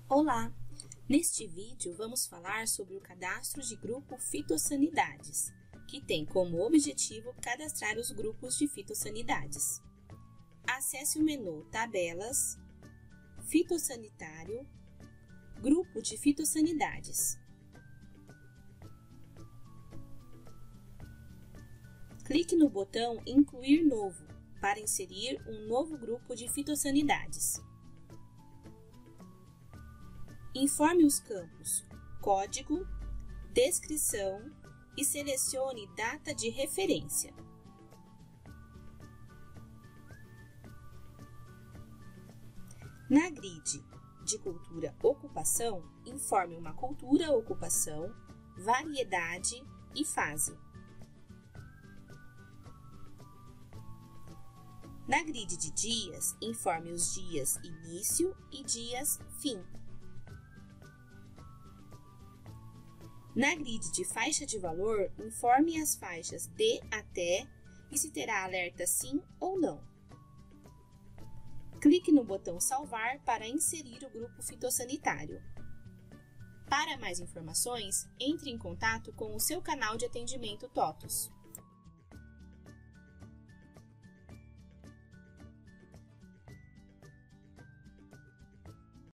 Olá! Neste vídeo vamos falar sobre o cadastro de grupo fitossanidades, que tem como objetivo cadastrar os grupos de fitossanidades. Acesse o menu Tabelas, Fitossanitário, Grupo de fitossanidades. Clique no botão Incluir novo para inserir um novo grupo de fitossanidades. Informe os campos Código, Descrição e selecione Data de referência. Na grid de cultura ocupação, informe uma cultura ocupação, variedade e fase. Na grid de dias, informe os dias início e dias fim. Na grid de faixa de valor, informe as faixas de até e se terá alerta sim ou não. Clique no botão Salvar para inserir o grupo fitossanitário. Para mais informações, entre em contato com o seu canal de atendimento TOTUS.